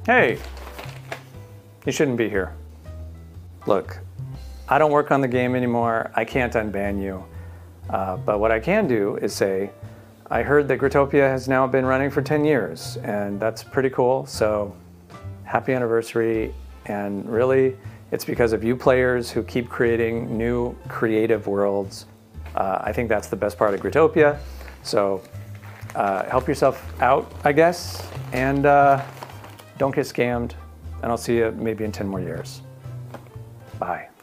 Hey, you shouldn't be here. Look, I don't work on the game anymore. I can't unban you. But what I can do is say, I heard that Growtopia has now been running for 10 years, and that's pretty cool. So happy anniversary. And really, it's because of you players who keep creating new creative worlds. I think that's the best part of Growtopia. So help yourself out, I guess, and don't get scammed. And I'll see you maybe in 10 more years. Bye.